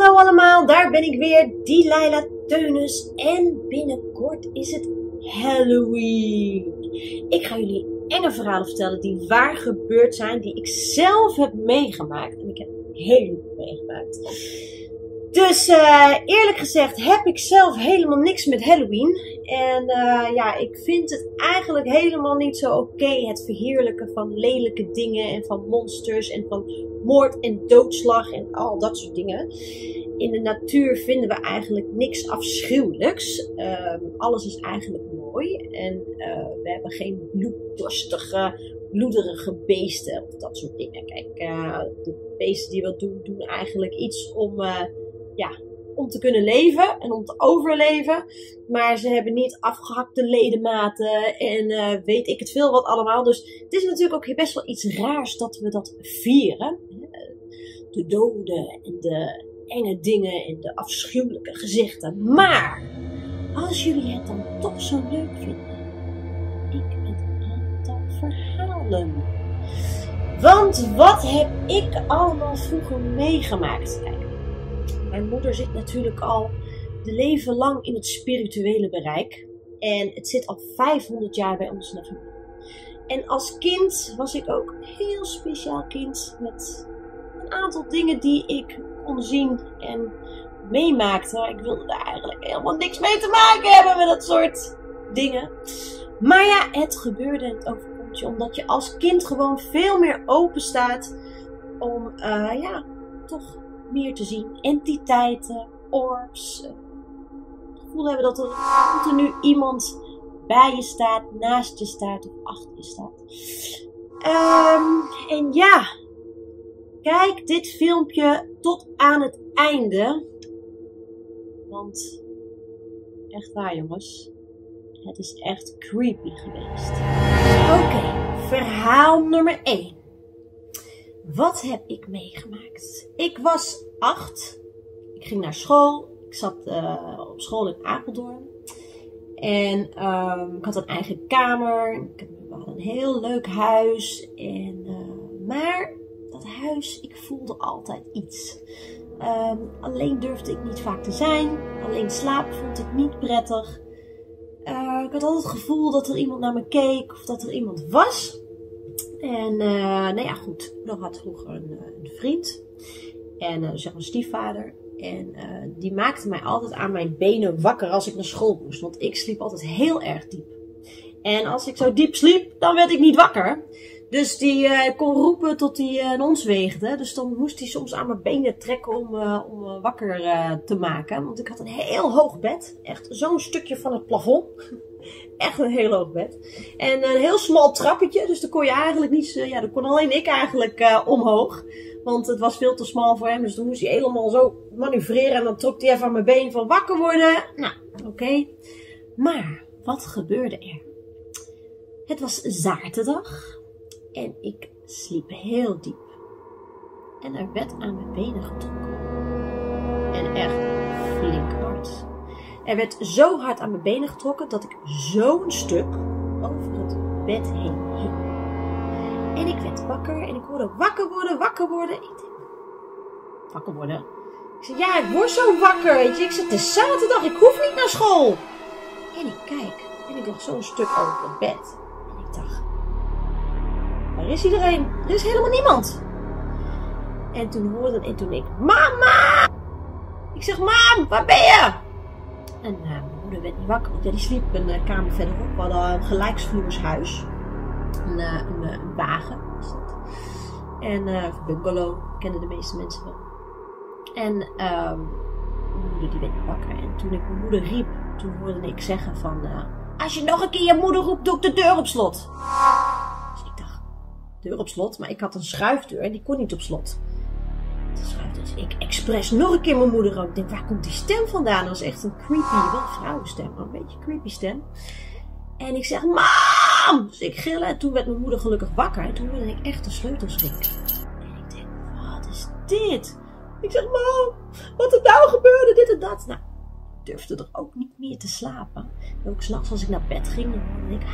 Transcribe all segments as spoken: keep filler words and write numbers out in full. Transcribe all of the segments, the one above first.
Hallo allemaal, daar ben ik weer, Delilah Teunis en binnenkort is het Halloween. Ik ga jullie enge verhalen vertellen die waar gebeurd zijn, die ik zelf heb meegemaakt. En ik heb heel veel meegemaakt. Dus uh, eerlijk gezegd heb ik zelf helemaal niks met Halloween. En uh, ja, ik vind het eigenlijk helemaal niet zo oké, okay, het verheerlijken van lelijke dingen en van monsters en van moord en doodslag en al dat soort dingen. In de natuur vinden we eigenlijk niks afschuwelijks. Uh, alles is eigenlijk mooi en uh, we hebben geen bloeddorstige, bloederige beesten of dat soort dingen. Kijk, uh, de beesten die we doen, doen eigenlijk iets om... Uh, Ja, om te kunnen leven en om te overleven. Maar ze hebben niet afgehakte ledematen en uh, weet ik het veel wat allemaal. Dus het is natuurlijk ook best wel iets raars dat we dat vieren. De doden en de enge dingen en de afschuwelijke gezichten. Maar als jullie het dan toch zo leuk vinden, ik met een aantal verhalen. Want wat heb ik allemaal vroeger meegemaakt? Kijk. Mijn moeder zit natuurlijk al de leven lang in het spirituele bereik. En het zit al vijfhonderd jaar bij ons in de familie. En als kind was ik ook een heel speciaal kind. Met een aantal dingen die ik kon zien en meemaakte. Ik wilde daar eigenlijk helemaal niks mee te maken hebben met dat soort dingen. Maar ja, het gebeurde en het overkomt je. Omdat je als kind gewoon veel meer open staat om, uh, ja, toch... meer te zien. Entiteiten, orbs. Uh, het gevoel hebben dat er continu iemand bij je staat, naast je staat of achter je staat. Um, en ja, kijk dit filmpje tot aan het einde. Want echt waar jongens, het is echt creepy geweest. Oké, okay, verhaal nummer één. Wat heb ik meegemaakt? Ik was acht. Ik ging naar school. Ik zat uh, op school in Apeldoorn. En um, ik had een eigen kamer. Ik had een heel leuk huis. En, uh, maar dat huis, ik voelde altijd iets. Um, alleen durfde ik niet vaak te zijn. Alleen slapen vond ik niet prettig. Uh, ik had altijd het gevoel dat er iemand naar me keek. Of dat er iemand was. En uh, nou ja, goed. Ik had vroeger een, een vriend. En uh, zeg maar stiefvader. En uh, die maakte mij altijd aan mijn benen wakker als ik naar school moest. Want ik sliep altijd heel erg diep. En als ik zo diep sliep, dan werd ik niet wakker. Dus die uh, kon roepen tot hij uh, ons weegde. Dus dan moest hij soms aan mijn benen trekken om, uh, om uh, wakker uh, te maken. Want ik had een heel hoog bed. Echt zo'n stukje van het plafond. Echt een heel hoog bed. En een heel smal trappetje. Dus daar kon je eigenlijk niet... Uh, ja, daar kon alleen ik eigenlijk uh, omhoog. Want het was veel te smal voor hem. Dus dan moest hij helemaal zo manoeuvreren. En dan trok hij even aan mijn been van wakker worden. Nou, oké. Okay. Maar, wat gebeurde er? Het was zaterdag. En ik sliep heel diep. En er werd aan mijn benen getrokken. En echt flink hard. Er werd zo hard aan mijn benen getrokken dat ik zo'n stuk over het bed heen hing. En ik werd wakker en ik hoorde wakker worden, wakker worden. Ik denk, wakker worden? Ik zei, ja, ik word zo wakker, weet je. Ik zei, het is zaterdag, ik hoef niet naar school. En ik kijk en ik lag zo'n stuk over het bed. En ik dacht, waar is iedereen? Er is helemaal niemand. En toen hoorde en toen ik, mama! Ik zeg, mam, waar ben je? En uh, mijn moeder werd niet wakker, want ja, die sliep een uh, kamer verderop. We hadden een gelijksvloers huis. Een, uh, een, uh, een wagen was dat. En uh, een bungalow, kennen de meeste mensen wel. En uh, mijn moeder die werd niet wakker. En toen ik mijn moeder riep, toen hoorde ik zeggen van... Uh, als je nog een keer je moeder roept, doe ik de deur op slot. Dus ik dacht, deur op slot? Maar ik had een schuifdeur en die kon niet op slot. Dus ik expres nog een keer mijn moeder ook. Ik denk, waar komt die stem vandaan? Dat was echt een creepy, wel vrouwenstem, maar een beetje creepy stem. En ik zeg, mam! Dus ik gillen en toen werd mijn moeder gelukkig wakker. En toen hoorde ik echt de sleutels rinkelen. En ik denk, wat is dit? Ik zeg, mam, wat er nou gebeurde, dit en dat. Nou, ik durfde er ook niet meer te slapen. En ook s'nachts als ik naar bed ging, dan hoorde ik...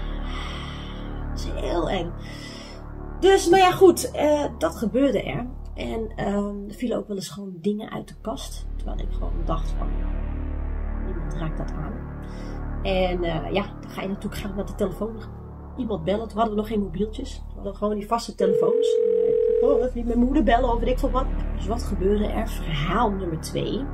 Dat is heel eng. Dus, maar ja goed, uh, dat gebeurde er. En um, er vielen ook wel eens gewoon dingen uit de kast. Terwijl ik gewoon dacht van, niemand raakt dat aan. En uh, ja, dan ga je natuurlijk graag met de telefoon iemand bellen. Toen hadden we nog geen mobieltjes. We hadden gewoon die vaste telefoons. Uh, oh, even mijn moeder bellen of weet ik veel wat. Dus wat gebeurde er? Verhaal nummer twee.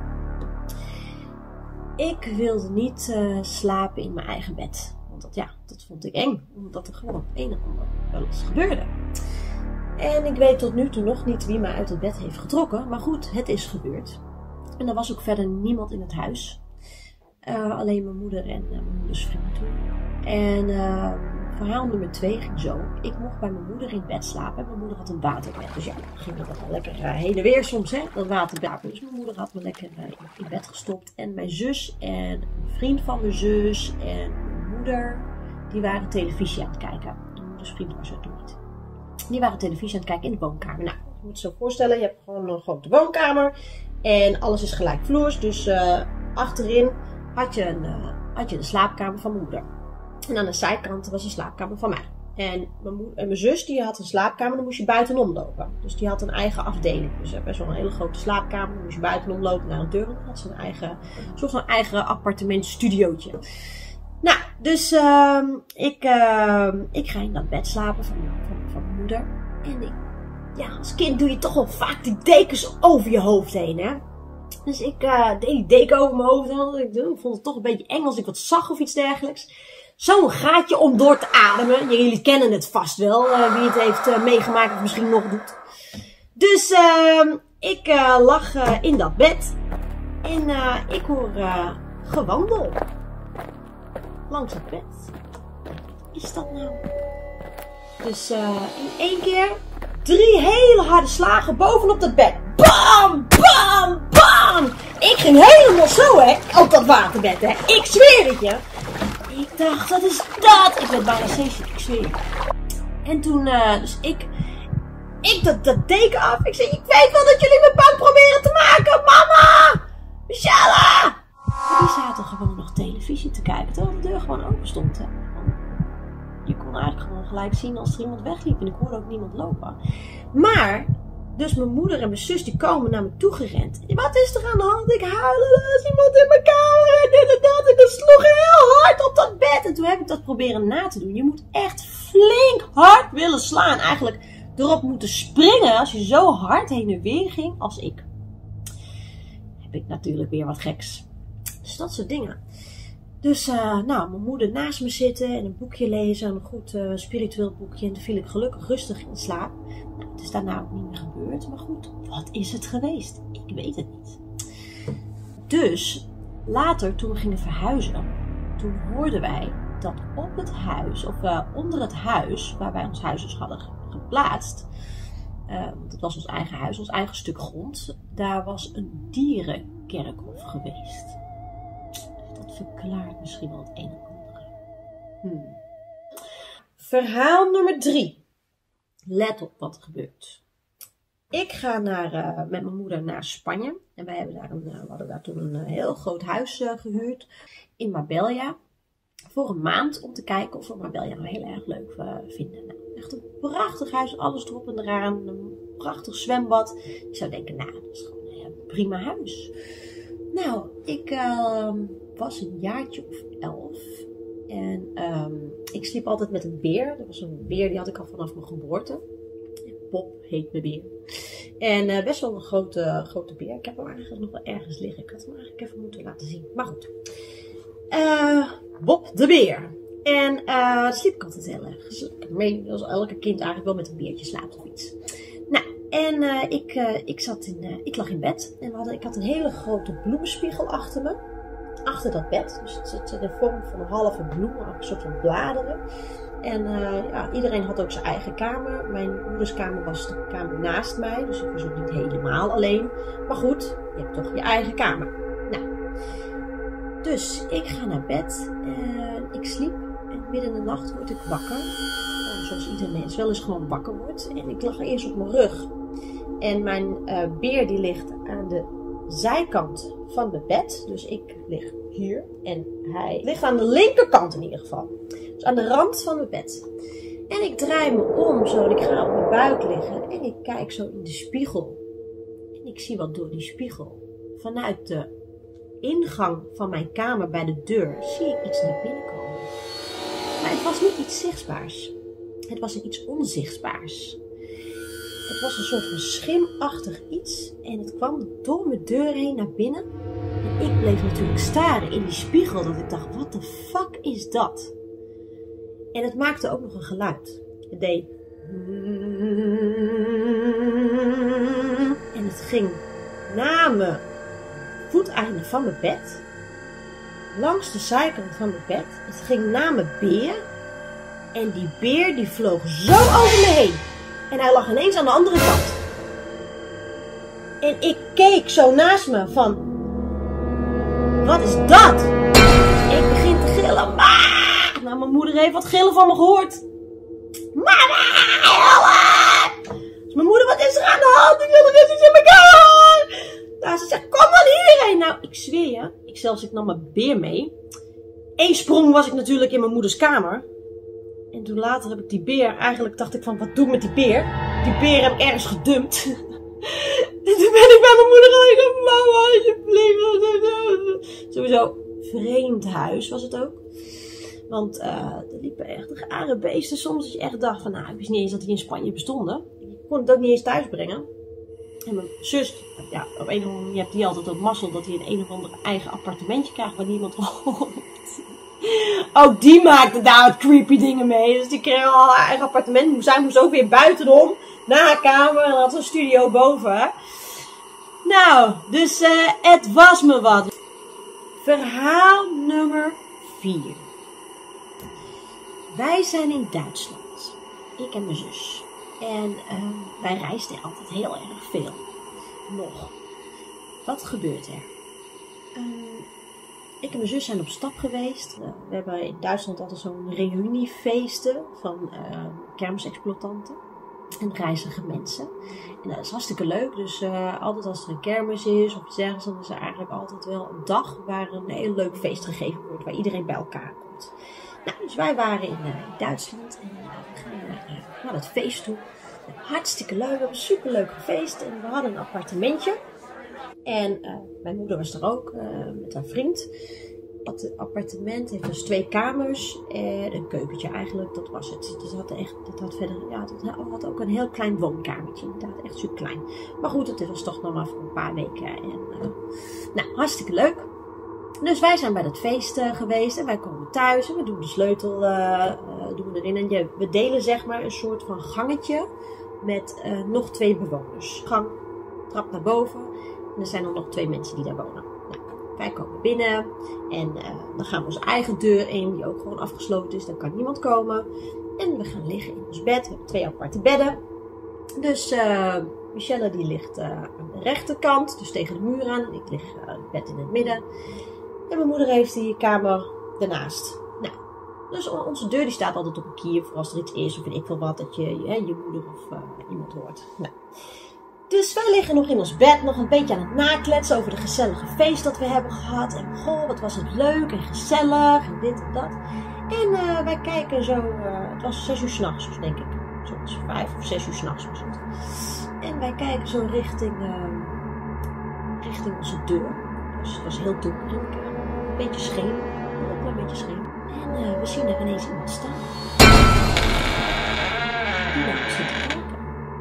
Ik wilde niet uh, slapen in mijn eigen bed. Want dat, ja, dat vond ik eng. Omdat er gewoon op een of ander wel eens gebeurde. En ik weet tot nu toe nog niet wie mij uit het bed heeft getrokken. Maar goed, het is gebeurd. En er was ook verder niemand in het huis. Uh, alleen mijn moeder en uh, mijn moeders vriend toen. En uh, verhaal nummer twee ging zo. Ik mocht bij mijn moeder in bed slapen. Mijn moeder had een waterbed. Dus ja, dan ging dat wel lekker uh, heen en weer soms, hè. Dat waterbed. Dus mijn moeder had me lekker uh, in bed gestopt. En mijn zus en een vriend van mijn zus en mijn moeder, die waren televisie aan het kijken. Mijn moeders vriend was er toen niet. Die waren televisie aan het kijken in de woonkamer. Nou, je moet je zo voorstellen, je hebt gewoon een grote woonkamer. En alles is gelijkvloers. Dus uh, achterin had je, een, uh, had je de slaapkamer van mijn moeder. En aan de zijkant was de slaapkamer van mij. En mijn, moeder, en mijn zus die had een slaapkamer, dan moest je buitenom lopen. Dus die had een eigen afdeling. Dus best wel een hele grote slaapkamer. Dan moest je buitenom lopen naar een deur. Dan had ze een eigen, zo'n een eigen appartementstudiootje. Nou, dus uh, ik, uh, ik ga in dat bed slapen van, van, van mijn moeder. En ik, ja, als kind doe je toch wel vaak die dekens over je hoofd heen, hè. Dus ik uh, deed die deken over mijn hoofd. Ik, ik vond het toch een beetje eng als ik wat zag of iets dergelijks. Zo'n gaatje om door te ademen. Jullie kennen het vast wel, uh, wie het heeft uh, meegemaakt of misschien nog doet. Dus uh, ik uh, lag uh, in dat bed. En uh, ik hoor uh, gewandel. Langs het bed. Wat is dat nou? Dus uh, in één keer drie hele harde slagen bovenop dat bed. Bam! Bam! Bam! Ik ging helemaal zo, hè, op dat waterbed, hè. Ik zweer het je. Ik dacht, wat is dat? Ik werd bijna zeeziek, ik zweer je. En toen, uh, dus ik, ik dat, dat deken af. Ik zei, ik weet wel dat jullie me bang proberen te maken. Mama! Michelle! Die zaten gewoon nog televisie te kijken, terwijl de deur gewoon open stond, hè. Je kon eigenlijk gewoon gelijk zien als er iemand wegliep. En ik hoorde ook niemand lopen. Maar, dus mijn moeder en mijn zus die komen naar me toe gerend. Wat is er aan de hand? Ik huil, er is iemand in mijn kamer en dit en dat. En dat sloeg heel hard op dat bed. En toen heb ik dat proberen na te doen. Je moet echt flink hard willen slaan. Eigenlijk erop moeten springen als je zo hard heen en weer ging als ik. Heb ik natuurlijk weer wat geks. Dus dat soort dingen. Dus, uh, nou, mijn moeder naast me zitten en een boekje lezen, een goed uh, spiritueel boekje. En toen viel ik gelukkig rustig in slaap. Nou, het is daarna ook niet meer gebeurd, maar goed, wat is het geweest? Ik weet het niet. Dus, later toen we gingen verhuizen, toen hoorden wij dat op het huis, of uh, onder het huis, waar wij ons huis dus hadden geplaatst, uh, want het was ons eigen huis, ons eigen stuk grond, daar was een dierenkerkhof geweest. Verklaart misschien wel het een en ander. Hmm. Verhaal nummer drie. Let op wat er gebeurt. Ik ga naar, uh, met mijn moeder naar Spanje. En wij hebben daar een, uh, we hadden daar toen een uh, heel groot huis uh, gehuurd. In Marbella. Voor een maand om te kijken of we Marbella nou heel erg leuk uh, vinden. Nou, echt een prachtig huis. Alles erop en eraan. Een prachtig zwembad. Je zou denken, nou dat is gewoon een uh, prima huis. Nou, ik... Uh, was een jaartje of elf. En um, ik sliep altijd met een beer. Dat was een beer, die had ik al vanaf mijn geboorte. Bob heet mijn beer. En uh, best wel een grote, grote beer. Ik heb hem eigenlijk nog wel ergens liggen. Ik had hem eigenlijk even moeten laten zien. Maar goed. Uh, Bob de beer. En uh, daar sliep ik altijd heel erg. Dus ik meen, als elke kind eigenlijk wel met een beertje slaapt of iets. Nou, en uh, ik, uh, ik, zat in, uh, ik lag in bed. En we hadden, ik had een hele grote bloemenspiegel achter me. Achter dat bed. Dus het zit in de vorm van een halve bloem, een soort van bladeren. En uh, ja, iedereen had ook zijn eigen kamer. Mijn moeders kamer was de kamer naast mij. Dus ik was ook niet helemaal alleen. Maar goed, je hebt toch je eigen kamer. Nou, dus ik ga naar bed. En ik sliep. En midden in de nacht word ik wakker. En zoals ieder mens wel eens gewoon wakker wordt. En ik lag eerst op mijn rug. En mijn uh, beer die ligt aan de zijkant van mijn bed. Dus ik lig hier. En hij ligt aan de linkerkant in ieder geval. Dus aan de rand van mijn bed. En ik draai me om zo. En ik ga op mijn buik liggen. En ik kijk zo in de spiegel. ik zie wat door die spiegel. Vanuit de ingang van mijn kamer bij de deur zie ik iets naar binnen komen. Maar het was niet iets zichtbaars. Het was iets onzichtbaars. Het was een soort van schimachtig iets en het kwam door mijn deur heen naar binnen. En ik bleef natuurlijk staren in die spiegel dat ik dacht, wat de fuck is dat? En het maakte ook nog een geluid. Het deed... En het ging naar mijn voeteinde van mijn bed. Langs de zijkant van mijn bed. Het ging naar mijn beer. En die beer die vloog zo over me heen. En hij lag ineens aan de andere kant. En ik keek zo naast me van... Wat is dat? Ik begin te gillen. Maar... Nou, mijn moeder heeft wat gillen van me gehoord. Mama, help! Dus mijn moeder, wat is er aan de hand? Ik wil er eens iets in mijn kamer. Nou, ze zegt, kom dan hierheen. Nou, ik zweer je. Ik zelfs, ik nam mijn beer mee. Eén sprong was ik natuurlijk in mijn moeders kamer. En toen later heb ik die beer, eigenlijk dacht ik van, wat doe ik met die beer? Die beer heb ik ergens gedumpt. En toen ben ik bij mijn moeder gegaan, mama, alsjeblieft. Sowieso, vreemd huis was het ook. Want uh, er liepen echt rare beesten. Soms dat je echt dacht van, nou, ik wist niet eens dat die in Spanje bestonden. Ik kon het ook niet eens thuis brengen. En mijn zus, ja, op een of andere manier hebt die altijd op mazzel dat hij een een of ander eigen appartementje krijgt waar niemand woont. Ook die maakte daar wat creepy dingen mee. Dus die kreeg al haar eigen appartement. Zij moest ook weer buitenom naar haar kamer en had een studio boven. Nou, dus uh, het was me wat. Verhaal nummer vier. Wij zijn in Duitsland. Ik en mijn zus. En uh, wij reisden altijd heel erg veel. Nog. Wat gebeurt er? Uh, ik en mijn zus zijn op stap geweest. Uh, we hebben in Duitsland altijd zo'n reuniefeesten van uh, kermisexploitanten. En reizige mensen. En dat is hartstikke leuk. Dus uh, altijd als er een kermis is of iets ergens, dan is er eigenlijk altijd wel een dag waar een heel leuk feest gegeven wordt. Waar iedereen bij elkaar komt. Nou, dus wij waren in, uh, in Duitsland en uh, we gaan naar, uh, naar dat feest toe. Hartstikke leuk, we hebben een superleuk feest en we hadden een appartementje. En uh, mijn moeder was er ook uh, met haar vriend. Het appartement heeft dus twee kamers en een keukentje eigenlijk, dat was het. Dus had echt, het had verder, ja, het had ook een heel klein woonkamertje, inderdaad, echt super klein. Maar goed, het was toch nog maar voor een paar weken. En, uh, nou, hartstikke leuk. Dus wij zijn bij dat feest uh, geweest en wij komen thuis en we doen de sleutel uh, uh, doen we erin. En ja, we delen zeg maar een soort van gangetje met uh, nog twee bewoners. Gang, trap naar boven en er zijn dan nog twee mensen die daar wonen. Nou, wij komen binnen en uh, dan gaan we onze eigen deur in, die ook gewoon afgesloten is, daar kan niemand komen. En we gaan liggen in ons bed, we hebben twee aparte bedden. Dus uh, Michelle die ligt uh, aan de rechterkant, dus tegen de muur aan. Ik lig uh, het bed in het midden. En mijn moeder heeft die kamer daarnaast. Nou, dus onze deur die staat altijd op een kier voor als er iets is of weet ik veel wat, dat je hè, je moeder of uh, iemand hoort. Nou. Dus wij liggen nog in ons bed, nog een beetje aan het nakletsen over de gezellige feest dat we hebben gehad. En goh, wat was het leuk en gezellig en dit en dat. En uh, wij kijken zo, uh, het was zes uur s'nachts, dus denk ik. Zoals vijf of zes uur s'nachts was het. En wij kijken zo richting, uh, richting onze deur. Dus het was heel donker in de kamer. Een beetje scheen. Een klein beetje scheen. En uh, we zien er ineens iemand staan. Die naar ons zit te kijken.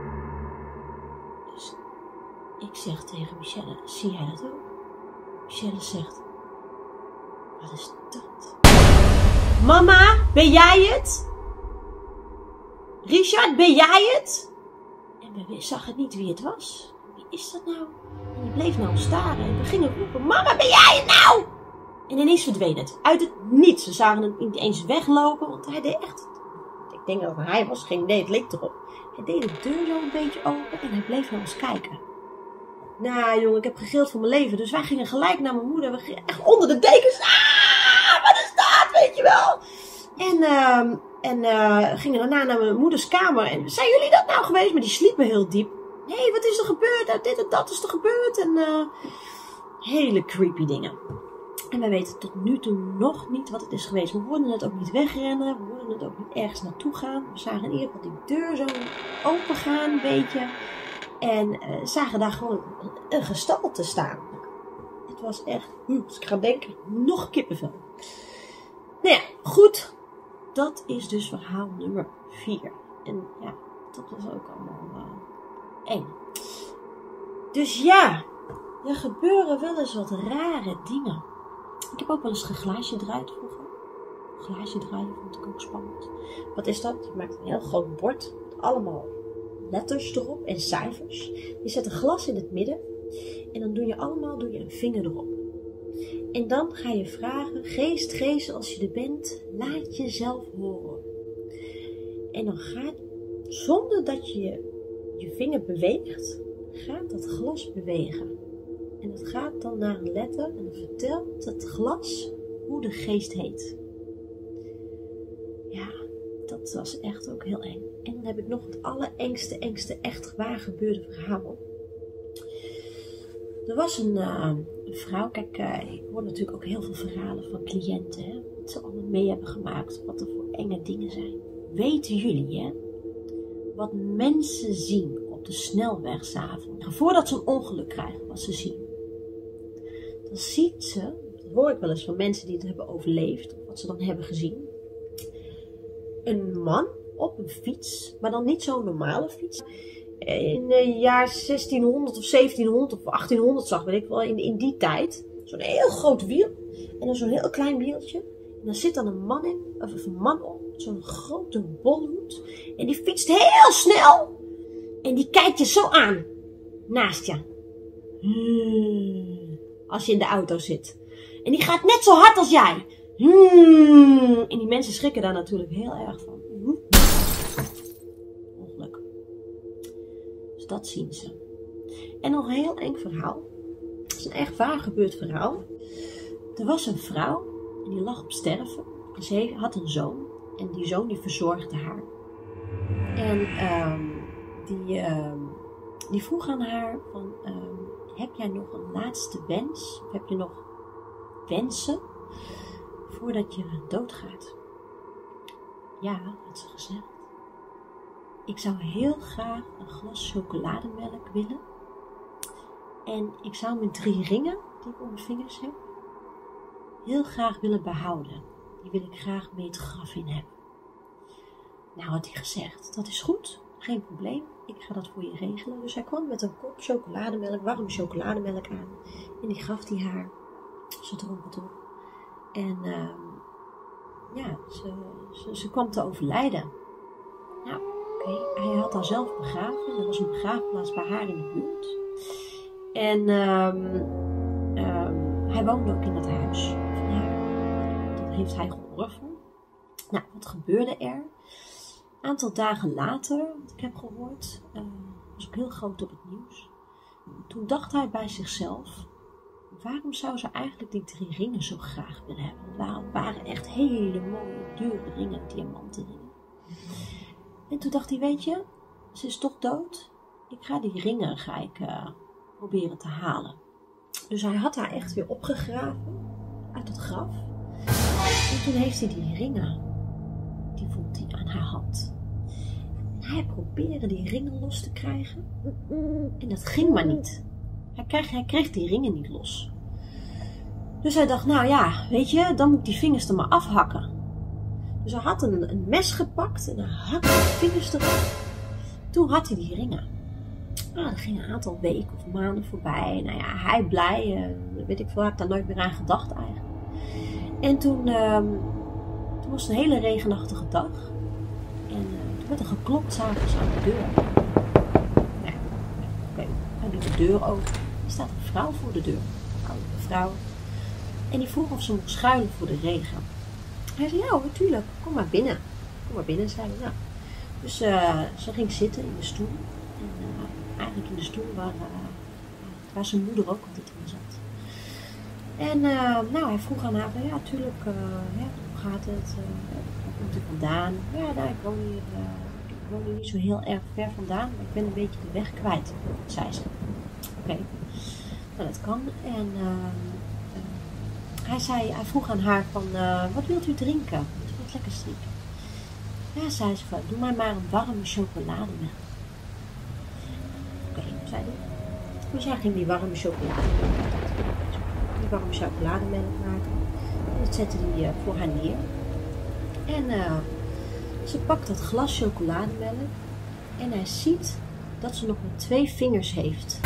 Dus ik zeg tegen Michelle, zie jij dat ook? Michelle zegt, wat is dat? Mama, ben jij het? Richard, ben jij het? En we zagen niet wie het was. Wie is dat nou? En die bleef naar ons staren en we gingen roepen, mama, ben jij het nou? En ineens verdween het. Uit het niets. We zagen hem niet eens weglopen, want hij deed echt... Ik denk dat het hij was, geen idee, het leek erop. Hij deed de deur zo een beetje open en hij bleef naar ons kijken. Nou jongen, ik heb gegild voor mijn leven, dus wij gingen gelijk naar mijn moeder. We gingen echt onder de dekens. Ah, wat is dat, weet je wel? En, uh, en uh, gingen daarna naar mijn moeders kamer. En zijn jullie dat nou geweest? Maar die sliepen heel diep. Hé, hey, wat is er gebeurd? Nou, dit en dat is er gebeurd. En uh, hele creepy dingen. En wij weten tot nu toe nog niet wat het is geweest. We hoorden het ook niet wegrennen. We hoorden het ook niet ergens naartoe gaan. We zagen in ieder geval die deur zo open gaan, een beetje. En uh, zagen daar gewoon een gestalte staan. Het was echt, hm, als ik ga denken, nog kippenvel. Nou ja, goed. Dat is dus verhaal nummer vier. En ja, dat was ook allemaal uh, eng. Dus ja, er gebeuren wel eens wat rare dingen. Ik heb ook wel eens geglaasje draaid vroeger. Glaasje draaien vond ik ook spannend. Wat is dat? Je maakt een heel groot bord. Met allemaal letters erop en cijfers. Je zet een glas in het midden. En dan doe je allemaal doe je een vinger erop. En dan ga je vragen. Geest, geest, als je er bent. Laat jezelf horen. En dan gaat, zonder dat je je vinger beweegt. Gaat dat glas bewegen. En dat gaat dan naar een letter. En dan vertelt het glas hoe de geest heet. Ja, dat was echt ook heel eng. En dan heb ik nog het allerengste, engste, echt waar gebeurde verhaal. Er was een, uh, een vrouw, kijk, uh, ik hoor natuurlijk ook heel veel verhalen van cliënten, hè, wat ze allemaal mee hebben gemaakt, wat er voor enge dingen zijn. Weten jullie, hè, wat mensen zien op de snelweg 's avonds, voordat ze een ongeluk krijgen, wat ze zien. Dan ziet ze, dat hoor ik wel eens van mensen die het hebben overleefd, of wat ze dan hebben gezien. Een man op een fiets, maar dan niet zo'n normale fiets. In het jaar zestienhonderd of zeventienhonderd of achttienhonderd zag, weet ik wel, in, in die tijd. Zo'n heel groot wiel en dan zo'n heel klein wieltje. En dan zit dan een man in, of een man op, zo'n grote bolhoed. En die fietst heel snel. En die kijkt je zo aan, naast je. Hmm, als je in de auto zit. En die gaat net zo hard als jij. Hmm. En die mensen schrikken daar natuurlijk heel erg van. Ongeluk. Dus dat zien ze. En nog een heel eng verhaal. Het is een echt waar gebeurd verhaal. Er was een vrouw en die lag op sterven. En ze had een zoon. En die zoon die verzorgde haar. En um, die, um, die vroeg aan haar van, um, heb jij nog een laatste wens? Of heb je nog wensen? Voordat je doodgaat. Ja, had ze gezegd. Ik zou heel graag een glas chocolademelk willen. En ik zou mijn drie ringen, die ik om mijn vingers heb, heel graag willen behouden. Die wil ik graag mee het graf in hebben. Nou, had hij gezegd, dat is goed, geen probleem. Ik ga dat voor je regelen. Dus hij kwam met een kop chocolademelk, warme chocolademelk aan. En die gaf hij haar. Ze dronk het op. En uh, ja, ze, ze, ze kwam te overlijden. Nou, oké. Okay. Hij had haar zelf begraven. Er was een begraafplaats bij haar in de buurt. En um, um, hij woonde ook in dat huis van haar. Dat heeft hij geworven. Nou, wat gebeurde er? Een aantal dagen later, wat ik heb gehoord, uh, was ook heel groot op het nieuws. Toen dacht hij bij zichzelf, waarom zou ze eigenlijk die drie ringen zo graag willen hebben? Het waren echt hele mooie, dure ringen, diamanten ringen. En toen dacht hij, weet je, ze is toch dood. Ik ga die ringen ga ik, uh, proberen te halen. Dus hij had haar echt weer opgegraven uit het graf. En toen heeft hij die ringen, die vond hij aan haar hand. En hij probeerde die ringen los te krijgen. En dat ging maar niet. Hij kreeg, hij kreeg die ringen niet los. Dus hij dacht, nou ja, weet je, dan moet ik die vingers er maar afhakken. Dus hij had een, een mes gepakt en hij hakte de vingers eraf. Toen had hij die ringen. Nou, er gingen een aantal weken of maanden voorbij. Nou ja, hij blij, uh, weet ik veel, heb daar nooit meer aan gedacht eigenlijk. En toen, uh, toen was het een hele regenachtige dag. En uh, toen werd er geklopt s'avonds aan de deur. Nou, oké, okay. Hij doet de deur open. Er staat een vrouw voor de deur. Een oudere vrouw. En die vroeg of ze mocht schuilen voor de regen. Hij zei, ja hoor, natuurlijk, kom maar binnen. Kom maar binnen, zei hij. Nou. Dus uh, ze ging zitten in de stoel. En uh, eigenlijk in de stoel waar, uh, waar zijn moeder ook altijd in zat. En uh, nou, hij vroeg aan haar, ja natuurlijk, uh, ja, hoe gaat het? Uh, waar komt u vandaan? Ja, nou, ik woon hier, uh, ik woon hier niet zo heel erg ver vandaan, maar ik ben een beetje de weg kwijt, zei ze. Oké, okay. Nou dat kan. En uh, uh, hij, zei, hij vroeg aan haar van, uh, wat wilt u drinken? Wilt u wat lekkers drinken? Ja, zei ze van, doe mij maar een warme chocolademelk. Oké, okay. zei hij. Dus hij ging die warme chocolade, die warme chocolademelk maken. En dat zette hij uh, voor haar neer. En uh, ze pakt dat glas chocolademelk en hij ziet dat ze nog maar twee vingers heeft.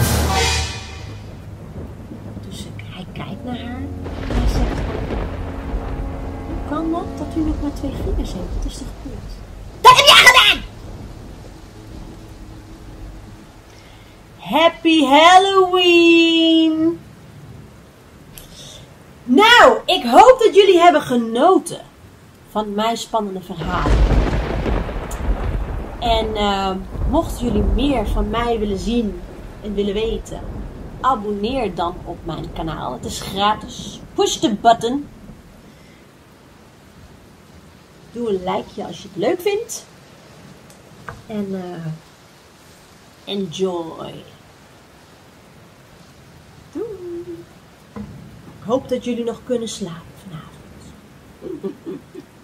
Dus hij kijkt naar haar en hij zegt: hoe kan dat dat u nog maar twee vingers heeft? Wat is er gebeurd? Dat heb jij gedaan! Happy Halloween! Nou, ik hoop dat jullie hebben genoten van mijn spannende verhalen. En uh, mochten jullie meer van mij willen zien en willen weten, abonneer dan op mijn kanaal. Het is gratis. Push the button. Doe een likeje als je het leuk vindt. En uh, enjoy. Doei. Ik hoop dat jullie nog kunnen slapen vanavond.